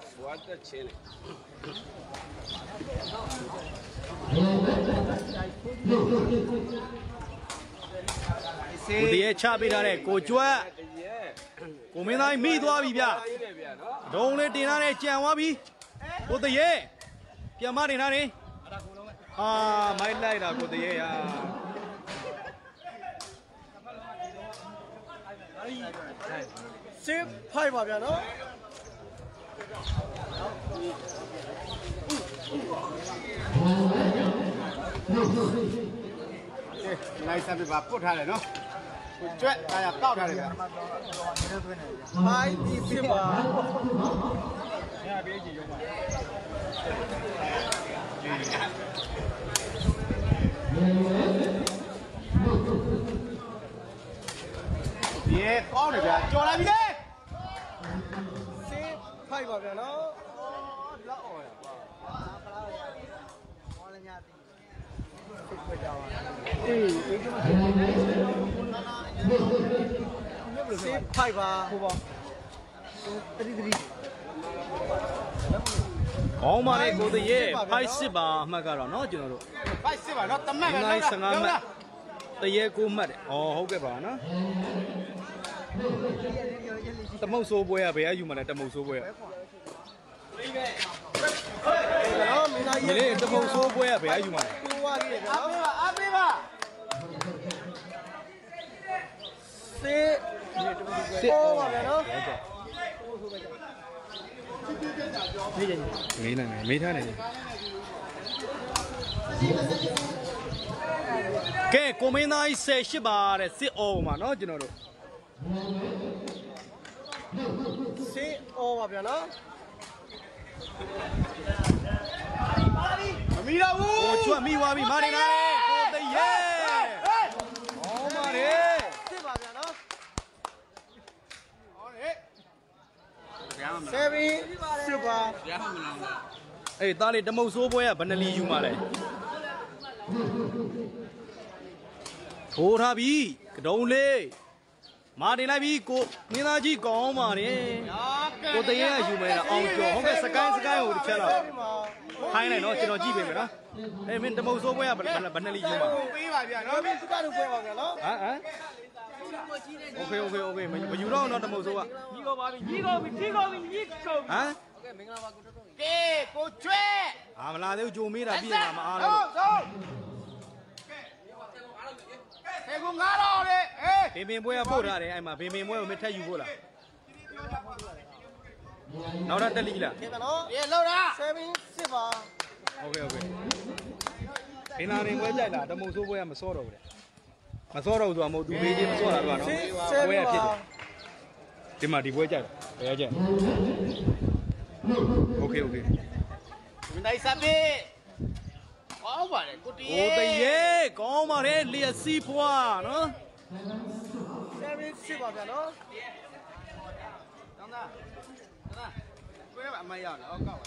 S1: Cô thấy cha bị ra đấy, cô chúa. Cô mình nói mi tôi bị bia. Đông lên tiền này chèn quá bị. Cô thấy ye. Bia mà tiền này. À, mai lại là cô thấy ye à.
S2: Xếp phải vào cái đó.
S3: Này sao bị bà phốt ra rồi nó? Chuyện ta là cao ra rồi.
S2: Hai đi xếp vào.
S3: Ye, có được rồi. Cho lại đi.
S2: Xếp phải vào cái đó. Xếp phải vào.
S1: Có mà đấy cô thấy ye, phải xí bà mà cái đó nó chứ nó.
S3: Phải xếp vào nó tấm mẹ
S1: Ngày
S3: này
S1: sáng ngắm mẹ. Thấy ye cô mất. Ok bà nó. Tầm mẫu số bùi à, bé yêu mà này tầm mẫu số bùi à. Nhìn đấy tầm mẫu số bùi à, bé yêu mà này.
S2: Xếp. Ô vào cái đó.
S1: Nghĩ là mấy thế này. Cái cô mình nói sẽ xí bà đấy, xí ô mà nó chứ nó đâu.
S2: Xếp ô vào cái đó.
S3: Mi đâu?
S1: Cô chúa mi qua mi mà đi này. Cô thấy ye. Có mà đấy.
S2: Xếp vào cái đó. Xếp đi. Xếp vào.
S1: Ê, ta lấy tầm mẫu số bùi à, bắn lý yêu mà này. Thô ra bị, cái đông lê. Mà đi lại bị cô, mình nói gì có mà đấy. Cô thấy ye yêu mẹ là ông cho, không cái sky hồi được chưa nào. Hai này nó chỉ nó gì về đó. Ê, mình tầm mẫu số bùi à, bắn lý yêu mà. Hả? Ok, mình yêu đó nó tầm mẫu số à. Hả?
S3: Kê, cô chuê.
S1: À mà là nếu chú mi là biết là mà à đâu.
S3: Thế cũng ngã đó đi.
S1: Bên bùi à bố ra đấy, ai mà bên bùi mình thấy yêu bố là. နောက်တော့တက်လီလား
S2: ကဲပါနော်
S3: ရေလောက်တာ
S2: 7 စစ်ပါ
S1: โอเคဘင်းလာနေပွဲကြိုက်တာတမုံဆိုးပွဲကမစောတော့ဘူးလေမစောတော့ဘူးဆိုတာမဟုတ်သူဘေးချင်းမစောတာတော့နော်ပွဲရဖြစ်တယ်ဒီမှာဒီပွဲကြိုက်တာဘယ်ရကြိုက်โอเค
S3: မင်းတိုင်းစားပေးကောင်းပါလေကိုတီး
S1: โอ้တရေကောင်းပါတယ်လျက်စီးဖွားနော်
S2: 7 စစ်ပါဗျာနော်
S3: တောင်းတာကိုရအမရောက်လားအောက်ကောက်ပါ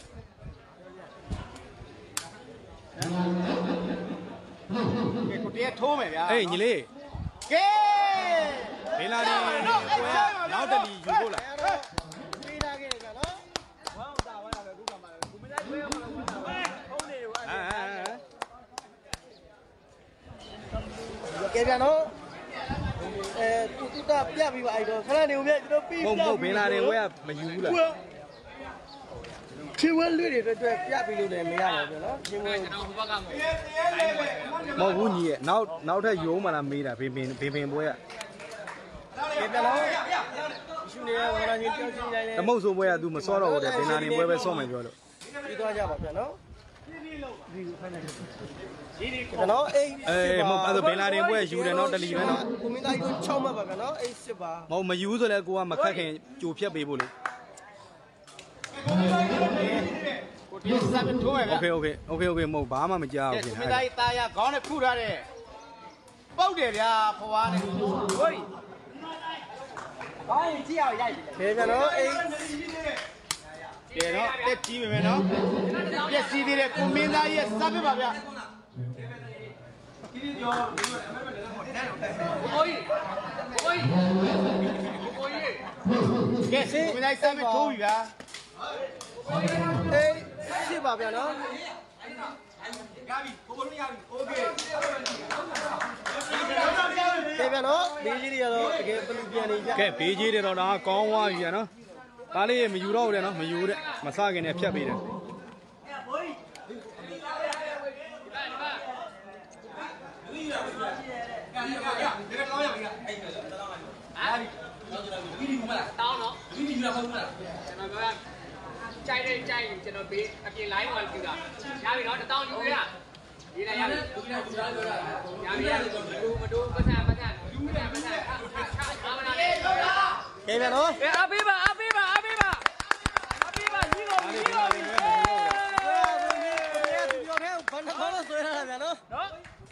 S3: ကဲကိုတီးထိုးမယ်ဗျာ
S1: အေးညီလေး
S3: ကဲ
S1: ဘင်းလာနေပွဲနောက်တက်လီယူဖို့လား
S2: အဲ့တော့ပေးထားခဲ့ကြနော်ဝမ်းတာဝမ်းတာပဲခုကမှကိုမလိုက်ခွဲရမှာဝမ်းတာပဲဖုန်းလေးကိုအဲ့ကဲဗျာနော်တူတာပြပြီးပါအဲ့တော့ခဏနေဦးဗျကျွန်တော်ပြီး
S1: မဟုတ်ဘင်းလာနေပွဲကမယူဘူးလား
S2: ချင်းဝဲလွေတွေအတွက်ပြပြီးလို့လည်းမရပါဘူးနော်ချင်းဝဲ
S1: မဟုတ်ဘူးညီရဲ့နောက်ထပ်ယူမှလားမေးတာဘေးပင်ပွဲက
S2: ကဲဗျာနော်ရှူနေရဝရချင်းပြောချင်းတိုင်း
S1: တမုတ်ဆိုပွဲက तू မစောတော့ဘူးတဲ့ဘင်းလာနေပွဲပဲစောမယ်ပြောလို့
S2: ပြီးသွားကြပါဗျာနော်ဒီလိုခိုင်းလိုက်ကျွန်တော်အိတ်
S1: မဟုတ်အဲ့ဒါဘင်းလာနေပွဲယူတယ်နော်တလီပဲနော်
S2: ကိုမင်းသားကြီး6မှတ်ပါဗျာနော်အိတ်စစ်ပါ
S1: မဟုတ်မယူဆိုလဲကိုကမခက်ခင်ကြိုဖြတ်ပေးဖို့လေ
S3: ကိုတီးစားပေးထိုးမယ်ဗျာ
S1: โอเคမဟုတ်ဘာမှမကြောက်
S3: ကဲ
S1: ဘူး
S3: ကို
S1: ခင်
S3: မင်းတိုင်းသားရခေါင်းနဲ့ခုထားတဲ့ပုတ်တယ်ဗျာဖွားနဲ့ဟိုးဘာရင်ကြည့်အောင်ရိုက်ပြီ
S2: ကဲဗျာနော်အိတ်
S3: ကဲတော့တက်ကြီးမယ်မယ်နော်ပြက်စီးသေးတဲ့ကိုမင်းသားရဲ့စားပေးပါဗျာကဲကိုမင်းသားစားပေးထိုးပြီဗျာ
S2: အိတ်စစ်ပါဗျာနော်ကဲဗျာနော်ဒီကြီးတွေကတော့တကယ်ပလူပြန်နေကြ
S1: ကဲဘေးကြီးတွေတော့ဒါကောင်းသွားပြီနော်ဒါလေးမယူတော့ဘူးတဲ့နော်မယူတဲ့မစခင်နဲ့ဖြတ်ပေးတယ်
S4: ကြိုက်ကျွန်တော်ဘေးအပြင် line ဝင်ပြတာရပြီနော်1000ယူရဒီလိုက်ရပြီရပြီမတူပတ်စံယူရပတ်စံအားမနာနဲ့
S2: ကဲဗျာနော်
S4: အားပေးပါညီကုန်ပြီ
S2: ပြောတဲ့ဘာနှခေါ်လို့ဆွဲရတာဗျာနော်
S4: နော်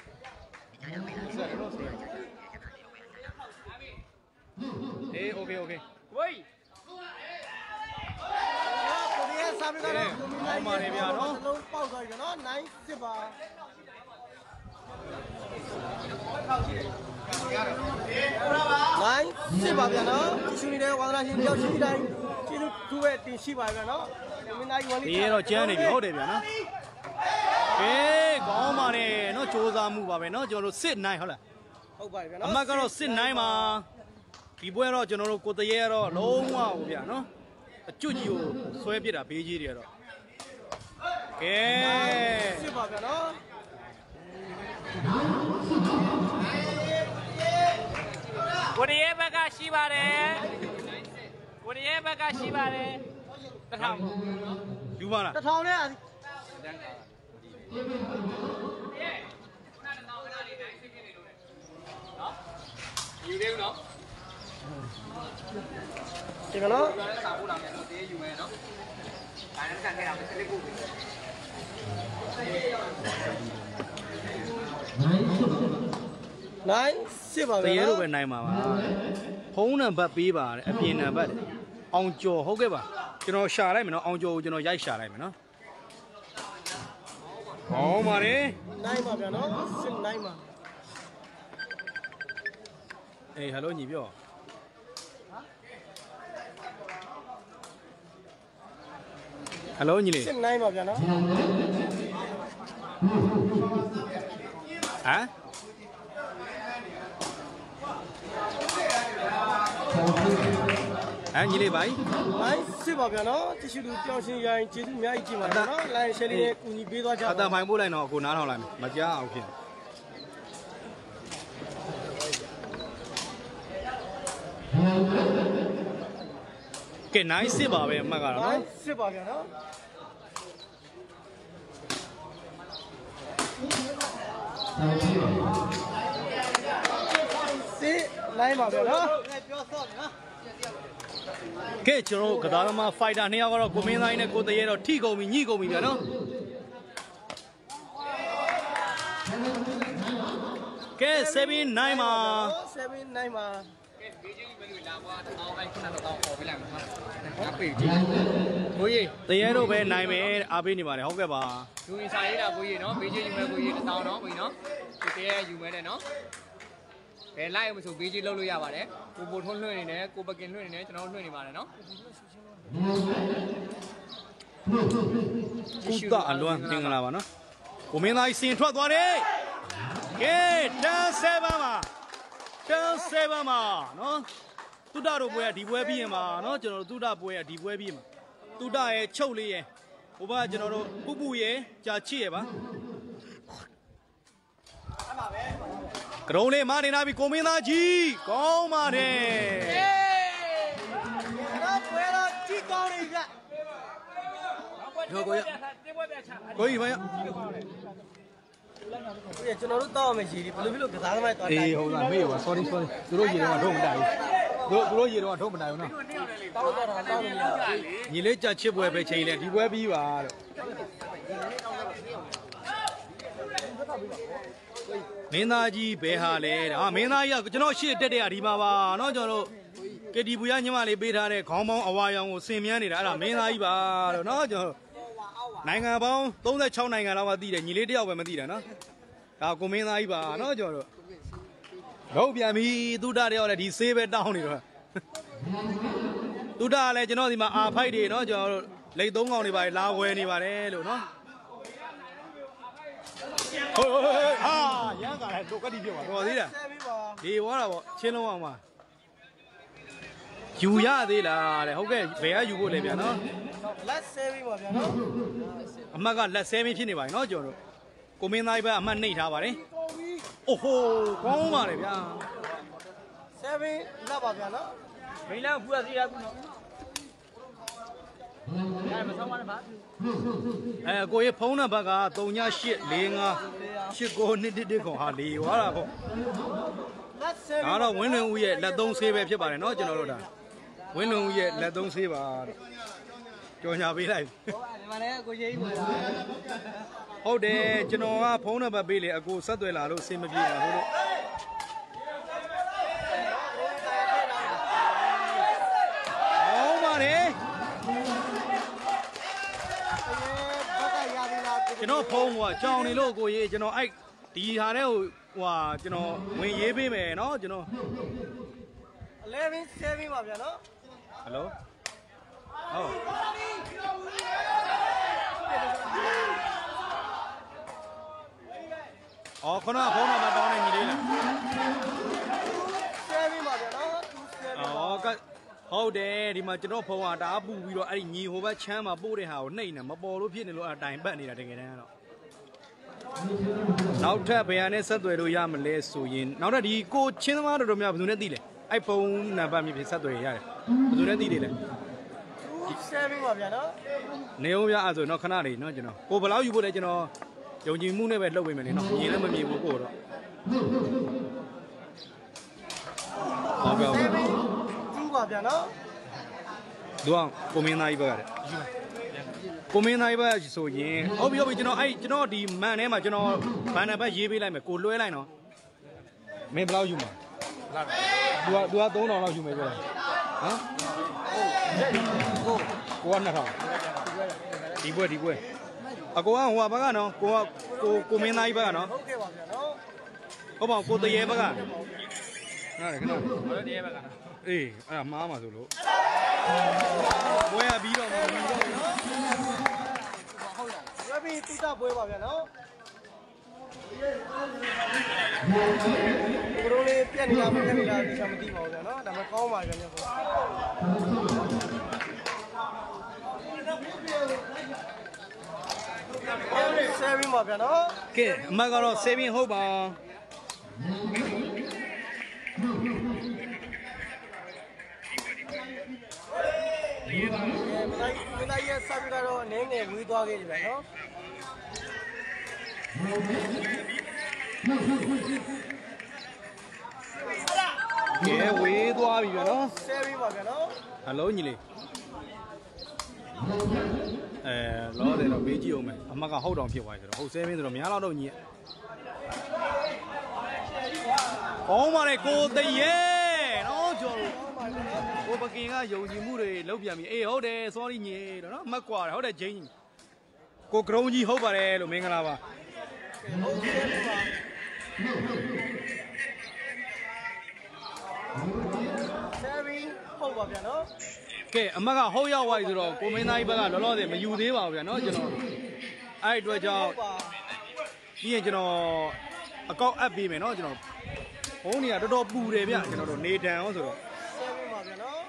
S1: အေးโอเค
S4: ဝေး
S2: ကိုရီးယားစာပေကတော့လုံးပေါက်သွားပြီနော်9စစ်ပါစစ်ပါဗျာနော်ရှူနေတဲ့ဝါဒနာရှင်တယောက်ရှိတိုင်းကျေးဇူးထူးပဲတင်ရှိပါဗျာနော်မင်းသားကြီးဝါလီ
S1: ဒီတော့ကျန်းနေပြီဟုတ်တယ်ဗျာနော်အေးကောင်းပါတယ်နော်စ조사မှုပါပဲနော်ကျွန်တော်တို့စစ်နိုင်ဟုတ်လား
S2: ဟုတ်ပါပြီဗျာ
S1: အ
S2: နော်
S1: မတ်ကတော့စစ်နိုင်ပါဒီပွဲတော့ကျွန်တော်တို့ကိုတရေကတော့လုံးဝဟိုဗျာနော်အကျွတ်ကြီးကိုဆွဲပစ်တာဘေးကြီးတွေကတော့ကဲ
S2: စစ်ပါဗျာနော်
S4: ကိုရီးယားဘက်ကရှိပါတယ်တထောင်
S1: ယူပါလား
S2: 1000နဲ့
S4: ယူသေးဘူးနော်
S2: ဒီကနော်
S4: စာပို့လာမယ်တော့တေးယူမယ်နော်ဒါနဲ့ကန်ခဲ့တာပဲစလစ်ကို
S2: 9စစ်ပါ
S1: တ
S2: ဗျာ
S1: ရေ
S2: နော်
S1: တို့ပဲနိုင်ပါပါဖုံးနံပါတ်ပေးပါတဲ့အပြင်နံပါတ်အောင်ကျော်ဟုတ်ကဲ့ပါကျွန်တော်ရှာလိုက်မယ်နော်အောင်ကျော်ကိုကျွန်တော်ရိုက်ရှာလိုက်မယ်နော်ဟောပါတယ်
S2: 9ပါဗျာနော်စစ်9ပါ
S1: အေးဟယ်လိုညီပြောဟယ်လိုညီလေး
S2: စစ်9ပါဗျာနော်
S1: ဟမ်ညီလေးပါ
S2: 9စစ်ပါဗျာနော်တ िश ူတူပြောင်းရှင်းရိုင်းကျေးဇူးအများကြီးကြည့်ပါဗျာနော် line share လေးနဲ့ကူညီပေးသွားကြပါ
S1: အတန်ဖိုင်ပို့လိုက်တော့ကိုနားထောင်လိုက်မယ်မကြားအောင်ဖြစ်ကဲနိုင်စစ်ပါပဲအမှတ်ကတော့နော်
S2: စစ်ပါဗျာနော်စစ်လိုက်ပါဗျာနော်ပြောဆော့နော်
S1: ကဲကျွန်တော်ကစားသမား fighter 2ယောက်ကတော့ကိုမင်းသားနဲ့ကိုတရေတော့ထိကုန်ပြီညှိကုန်ပြီဗျာနော်ကဲ7-9မှာ
S2: 7-9မှာ
S4: ဘေးကြီးပဲလို့လာကွာတောင်းလိုက်ခုနကတော့ခေါ်ပေးလိုက်မှာငါပေးကြည့်ကိုကြီး
S1: တရေတို့ပဲနိုင်မယ်အားပေးနေပါတယ်ဟုတ်ကဲ့ပါ
S4: လူရင်စာရေးတာကိုကြီးနော်ဘေးကြီးယူမယ်ကိုကြီးတောင်းတော့ကိုကြီးနော်ဒီတရေယူမယ်တဲ့နော်ဘယ်လိုက်မဆိုဘေးကြီးလှုပ်လို့ရပါတယ်ကိုပိုထွန်းလွှင့်နေတယ်ကိုပကင်လွှင့်နေတယ်ကျွန်တော်လွှင့်နေပါတယ်နော်
S1: ကုသအလွန်မင်္ဂလာပါနော်ကိုမင်းသားစင်ထွက်သွားတယ်ကဲ10-7မှာ10-7မှာနော်တုဒ္ဒတို့ပွဲကဒီပွဲပြီးရင်မှာနော်ကျွန်တော်တို့တုဒ္ဒပွဲကဒီပွဲပြီးမှာတုဒ္ဒရဲ့ချုပ်လေးရဲ့ဟိုဘကကျွန်တော်တို့ပုပုရဲ့ကြာချစ်ရဲ့ပါကရုံးလေးမနေနာပြီကိုမင်းသားကြီးကောင်းပါတယ်
S2: တော့ပွဲတော့ကြည့်ကောင်းနေကြ
S1: ရောကိုရကိုကြီးဘာရ
S2: ကျွန်တော်တို့တောက်မယ်ရေဒီဘယ်လိုဖြစ်လို့ကစားသမားတော်
S1: တိုင်းအေးဟုတ်လားမေးပါ sorry သူတို့ရေတော့ထုတ်မတိုင်ဘူးသူတို့ရေတော့ထုတ်မတိုင်ဘူးနော်
S2: တောက်တော့တောက်နေရ
S1: ညီလေးကြာချစ်ပွဲပဲချိန်လဲဒီပွဲပြီးပါလို့မင်းသားကြီးဘဲဟာလဲမင်းသားကြီးကကျွန်တော်ရှေ့တက်တဲ့ဒီမှာပါနော်ကျွန်တော်တို့ကတီပူရညမလေးပေးထားတဲ့ခေါင်းပေါင်းအဝါရောင်ကိုစင်မြန်းနေတာအဲ့ဒါမင်းသားကြီးပါလို့နော်ကျွန်တော်နိုင်ငံပေါင်း36နိုင်ငံလောက်ကသိတယ်ညီလေးတယောက်ပဲမသိတာနော်ဒါကိုမင်းသားကြီးပါနော်ကျွန်တော်တို့တော့ပြန်ပြီသုဒ္ဓတယောက်လည်းဒီဆေးပဲတောင်းနေတော့သုဒ္ဓကလည်းကျွန်တော်ဒီမှာအာဖိုက်တွေနော်ကျွန်တော်တို့လိတ်သုံးကောင်တွေပါလာဝယ်နေပါတယ်လို့နော်ဟိုဟာရန်ကလည်းတော့ကတိပြပါတော်သေးတယ်ဒီဝါတာပေါ့ချင်းလုံးအောင်ပါယူရသေးလားတဲ့ဟုတ်ကဲ့ဘယ်ကယူဖို့လဲဗျာနော်
S2: လက်ဆဲပြီးပါဗျာနော်
S1: အမတ်ကလက်ဆဲပြီးဖြစ်နေပါပြီနော်ကျွန်တော်တို့ကိုမင်းသားကြီးပဲအမတ်နှိပ်ထားပါတယ်အိုးဟိုကောင်းပါလေဗျာ
S2: 7လက်ပါဗျာနော်
S4: မိန်းလန်းဖူးရသေးရဘူးနော်အဲ့မဆောင်ပါနဲ့ဗျာ
S1: ကိုရဲ့ဖုန်းနံပါတ်က38458911ခေါ်ဟာလေဝါတာပေါ့
S2: လက်ဆဲ
S1: ဒါတော့ဝင်းလွင်ဦးရဲ့လက်သုံးဆေးပဲဖြစ်ပါတယ်နော်ကျွန်တော်တို့ဒါဝင်းလွင်ဦးရဲ့လက်သုံးဆေးပါတော့ကြော်ညာပေးလိုက်
S2: ဒီမှာလည်းကိုရေးပါ
S1: ဟုတ်တယ်ကျွန်တော်ကဖုန်းနံပါတ်ပေးလေအကိုဆက်သွယ်လာလို့အဆင်မပြေပါဘူးလို့ဟုတ်ပါတယ်ကျွန်တော်ဖုန်းကကြောင်နေလို့ကိုရေးကျွန်တော်အဲ့ဒီဟာတဲ့ဟိုကျွန်တော်ဝင်ရေးပေးမယ်နော်ကျွန်တော်
S2: 11-7ပါဗျာနော်
S1: ဟယ်လိုဟုတ်အော်ခုနကဖုန်းနံပါတ်တောင်းနေညီလေးလား
S2: 7ပါဗျာနော်
S1: အော်ဟုတ်တယ်ဒီမှာကျွန်တော်ဖုန်းကတအားပူပြီးတော့အဲ့ဒီညီဟိုဘက်ချမ်းမှာပို့တဲ့ဟာကိုနှိမ့်နေမပေါ်လို့ဖြစ်နေလို့အတိုင်ပတ်နေတာတကယ်တမ်းကတော့နောက်ထပ်ဘယ်ဟာနဲ့ဆက်သွယ်လို့ရမလဲဆိုရင်နောက်ထပ်ဒီကိုချင်းသမားတော်တော်များဘယ်သူနဲ့သိလဲအဲ့ဖုန်းနံပါတ်မြဖြစ်ဆက်သွယ်ရတယ်ဘယ်သူနဲ့သိတယ်လဲ
S2: 7ပါဗျာနော်
S1: နေအောင်ပြအဲ့ဆိုတော့ခဏလေးနော်ကျွန်တော်ကိုဘယ်လောက်ယူဖို့လဲကျွန်တော်ယုံကြည်မှုနဲ့ပဲလှုပ်ပေးမယ်လေနော်မြင်လည်းမမြင်ဘူးကိုတော့ဟုတ်ကဲ့
S2: 2ပါဗျာနော်
S1: သူကကိုမင်းသားကြီးဘက်ကတဲ့ကိုမင်းသားကြီးဘက်ဆိုရင်ဟုတ်ပြီကျွန်တော်ဒီမန်ထဲမှာကျွန်တော်ဘန်နံပါတ်ရေးပေးလိုက်မယ်ကိုလွှဲလိုက်နော်မင်းဘယ်လောက်ယူမှာသူက3000လောက်ယူမယ်ပြောတယ်ဟမ်ကိုက2000ဒီပွဲအကိုကဟိုဘက်ကနော်ကိုမင်းသားကြီးဘက်ကနော်
S2: ဟုတ်ကဲ့ပါဗျာနော်
S1: ဟုတ်ပါကိုတရေဘက်က
S4: ခဏတရေဘက်က
S1: အေးအဲ့ဒါမှားမှာဆိုလို့ပွဲရပြီးတော့
S2: ဟုတ်လားဝယ်ပြီးတိကျပွဲပါဗျာနော်ဘရိုလေးပြက်နေတာဒီကမသိပါဘူးဗျာနော်ဒါမှကောင်းပါကြတယ်ပေါ့7ပါဗျာနော်
S1: ကဲအမကတော့7ဟုတ်ပါ
S2: သားရဲ့ဆက်ပြီးတော့နင်းငယ်ဝေးသွားခဲ့တယ်ဗျနော်
S1: ကဲဝေးသွားပြီဗျနော်
S2: ဆဲပြီးပါဗျနော်
S1: အလုံးကြီးလေးလောတယ်တော့မေးကြည့်အောင်မယ်အမကဟုတ်တောင်ဖြစ်သွားပြီဆိုတော့ဟုတ်ဆဲမင်းဆိုတော့များတော့ညီကောင်းပါလေကိုတရေနော်ကျော်ကိုပကင်ကယုံကြည်မှုတွေလောက်ပြန်ပြီအေးဟုတ်တယ် sorry ညီတော့နော်မတ်ကွာတယ်ဟုတ်တယ်ဂျင်းကိုကရုံးကြီးဟုတ်ပါတယ်လို့မင်္ဂလာပါ
S2: ဆဲပြီးဟုတ်ပါဗျနော်
S1: ကဲအမကဟုတ်ရောက်သွားပြီဆိုတော့ကိုမင်းသားကြီးဘက်ကလောလောဆယ်မယူသေးပါဘူးဗျာနော်ကျွန်တော်အဲ့ဒီအတွက်ကြောင့်ပြီးရင်ကျွန်တော်အကောက်အပ်ပေးမယ်နော်ကျွန်တော်ဘုံနေကတော်တော်ပူတယ်ဗျကျွန်တော်တို့နေတန်အောင်ဆိုတော့
S2: ဆဲပြီးပါဗျနော်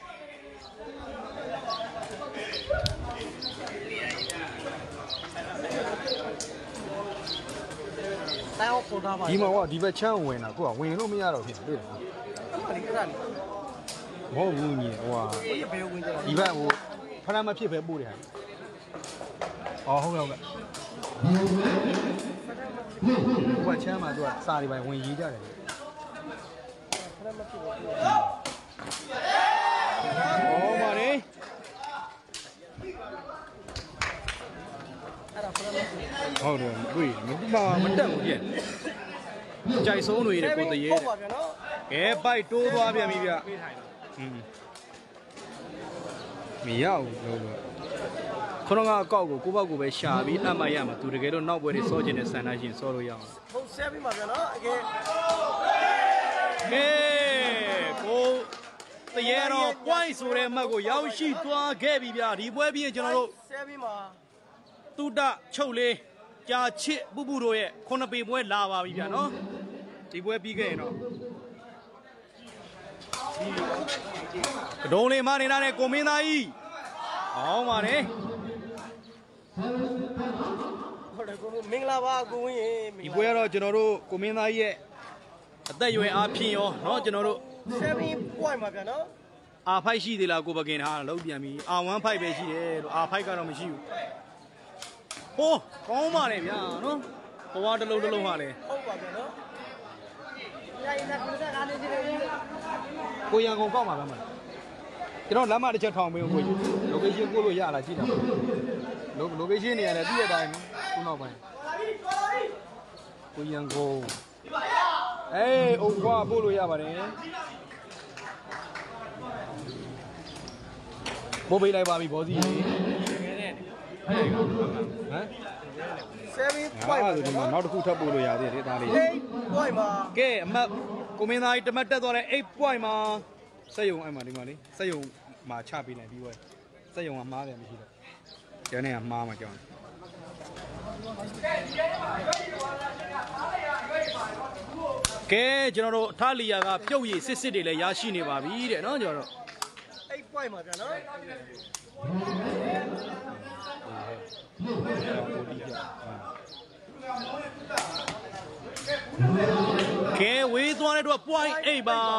S2: တိုင်အောင်ပေါ်တာပါ
S1: ဒီမှာကဒီဘက်ချမ်းဝင်တာကိုကဝင်လို့မရတော့ဖြစ်တွေ့တယ်
S2: အမှန်တကယ်လား
S1: မဟုတ်ဘူးညီဟိုဟာဒီဘက်ဟိုဖရမ်းမဖြစ်ပဲပို့တယ်ဟာဟုတ်ကဲ့ဟိုကချမ်းမှာသူကစာတွေပိုင်းဝင်ရေးကြတယ်ဖရမ်းမဖြစ်ပဲပို့ပါလေဟုတ်တယ်တွေ့မတက်ဘူးပြန်ကြိုက်ဆုံးတွေတဲ့ကိုတရေတဲ့ကဲပိုက်တိုးသွားပြန်ပြီဗျမရဘူးလို့ခဏကအကောက်ကိုဘောက်ကိုပဲရှာပြီးအမှတ်ရမှာသူတကယ်လို့နောက်ပွဲတွေစောကျင်တဲ့ဆန္ဒရှင်စောလို့ရအောင်
S2: ဟုတ်ဆဲပြီးပါဗျာနော်အကဲ
S1: ကိုတရေတော့ point ဆိုတဲ့အမှတ်ကိုရောက်ရှိသွားခဲ့ပြီဗျဒီပွဲပြီးရင်ကျွန်တော်တို့
S2: ဆဲပြီးမှာ
S1: တုဒ္ဒချုပ်လေးကြာချစ်ပုပုတို့ရဲ့ခုနှစ်ပေပွဲလာပါပြီဗျနော်ဒီပွဲပြီးခဲ့ရင်တော့ကဒုံလေးမနေတာနဲ့ကိုမင်းသားကြီးအောင်ပါတယ်
S2: ဟုတ်တယ်ကိုမင်္ဂလာပါကိုဝင်းရေ
S1: ဒီပွဲကတော့ကျွန်တော်တို့ကိုမင်းသားကြီးရဲ့အသက်အရွယ်အားဖြင့်ရောเนาะကျွန်တော်တို့
S2: 7 point ပါဗျာနော်
S1: R5 ရှိသေးလားကိုပကင်ထားလုံးပြန်ပြီ R15 ပဲရှိတယ်လို့ R5 ကတော့မရှိဘူးဟိုးကောင်းပါလေဗျာနော်ဘဝတစ်လုံးဟာလေ
S2: ဟုတ်ပါဗျာနော်ရိုင်းနေတာကနေကြည့်တယ်
S1: ကိုရန်ကုန်ကောက်မှာပဲမလားကျွန်တော်လမ်းမတစ်ချက်ထောင်ပေးဦးကိုကြီး location ကိုလို့ရလားကြည့်တာ location နေရတယ်ပြည့်တဲ့အတိုင်းခုနောက်ပိုင်းကိုရန်ကုန်အေးအုံကွာပို့လို့ရပါတယ်ပို့ပေးလိုက်ပါပြီဘောစီဟမ်
S2: 7 point ပါ
S1: ဒီမှာနောက်တစ်ခုထပ်ပို့လို့ရသေးတယ်ဒါလေး
S2: 8 point ပါ
S1: ကဲအမတ်ကိုမင်းသားကြီးတမတ်တက်သွားလဲ8 point မှာစက်ယုံအဲ့မှာဒီမှာလေစက်ယုံမှာချပေးလိုက်ပြီးွယ်စက်ယုံကမှားတယ်မရှိတော့ကျန်နေကမှားမှာကြောင်းကဲကျွန်တော်တို့အထလီယာကပြုတ်ရည်စစ်တွေလည်းရရှိနေပါပြီတဲ့နော်ကျွန်တော်တို့
S2: 8 point ပါဗျာနော်
S1: ကဲဝေးသွားတဲ့တော့ point 8ပါ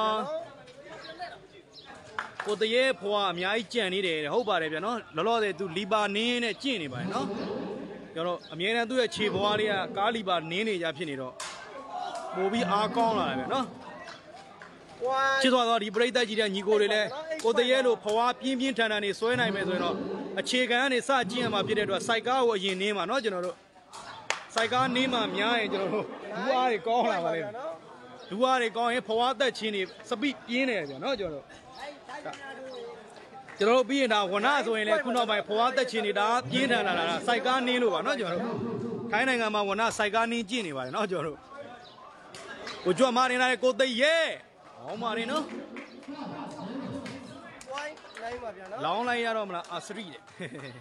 S1: ကိုတရေဖွာအများကြီးကြံနေတယ်ဟုတ်ပါတယ်ဗျာနော်လောလောဆယ်သူလီပါနင်းနဲ့ကျင့်နေပါတယ်နော်ကျွန်တော်အမြဲတမ်းသူ့ရဲ့ခြေဘွားလေးကကားလီပါနင်းနေကြဖြစ်နေတော့ပို့ပြီးအားကောင်းလာတယ်ဗျာနော်ချစ်သွားတော့ဒီပရိသတ်ကြီးတဲ့ညီကိုတွေလည်းကိုတရေလို့ဖွာပြင်းပြင်းထန်ထန်နေဆွဲနိုင်မယ်ဆိုရင်တော့အခြေခံကနေစကျင့်ရမှာဖြစ်တဲ့အတွက်စိုက်ကားကိုအရင်နင်းမှာနော်ကျွန်တော်တို့စိုက်ကားနင်းမှာများရင်ကျွန်တော်တို့ဒူအားတွေကောင်းလာပါလိမ့်မယ်ဒူအားတွေကောင်းရင်ဖွာသက်ချင်းတွေစပိပြင်းတယ်ဗျာနော်ကျွန်တော်တို့ပြီးရင်ဒါဝနဆိုရင်လည်းခုနောက်ပိုင်းဖွာသက်ချင်းတွေဒါပြင်းထန်လာတာစိုက်ကားနင်းလို့ပါနော်ကျွန်တော်တို့ခိုင်းနိုင်ငံမှာဝနစိုက်ကားနင်းကျင့်နေပါတယ်နော်ကျွန်တော်တို့ကိုကြွမားနေတာကိုသိရဲဟောမာနေနော်
S2: ဝိုင်းလိုက်ပါဗျာနော်
S1: လောင်းလိုက်ရတော့မလားအာစရီတဲ့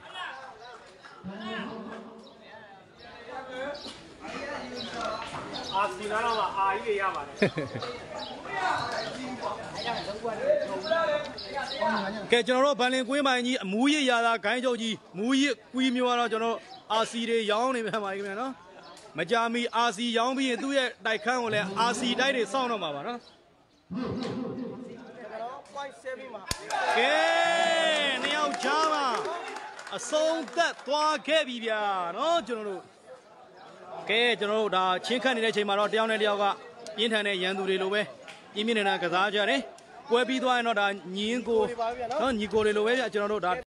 S3: အာစီနာတော့အာကြီးရပါတယ်
S1: ကဲကျွန်တော်တို့ဗန်လင်ကွင်းပိုင်းကြီးအမူးရရတာဂိုင်းချုပ်ကြီးမူးရကွီးမျိုးကတော့ကျွန်တော်အာစီတွေရောင်းနေပြန်ပါခင်ဗျာနော်မကြမီအာစီရောင်းပြီးရင်သူ့ရဲ့တိုက်ခန်းကိုလည်းအာစီတိုက်တွေစောင့်တော့မှာပါနော်
S2: point 7မှာ
S1: ကဲနှစ်ယောက်ချားမှာအဆုံးသက်သွားခဲ့ပြီဗျာနော်ကျွန်တော်တို့ကဲကျွန်တော်တို့ဒါချင်းခတ်နေတဲ့အချိန်မှာတော့တယောက်နဲ့တယောက်ကပြင်းထန်တဲ့ရန်သူတွေလိုပဲပြင်းပြင်းထန်ထန်ကစားကြတယ်ပွဲပြီးသွားရင်တော့ဒါညီကိုနော်ညီကိုတွေလိုပဲဗျာကျွန်တော်တို့ဒါ